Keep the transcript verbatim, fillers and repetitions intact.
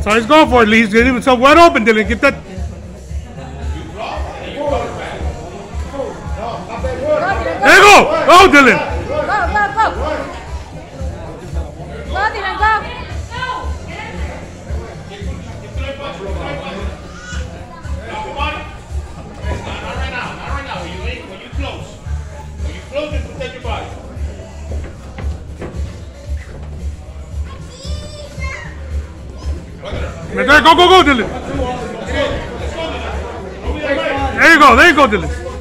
That's all he's going for. He's getting himself wide open, Dylan. Get that. There you go. Oh, Dylan. Go, go, go. Go, Dylan, go. Not right now. Not right now. When you when you close. When you close, then protect your body. There, go, go, go, Dylan. There you go. There you go, Dylan.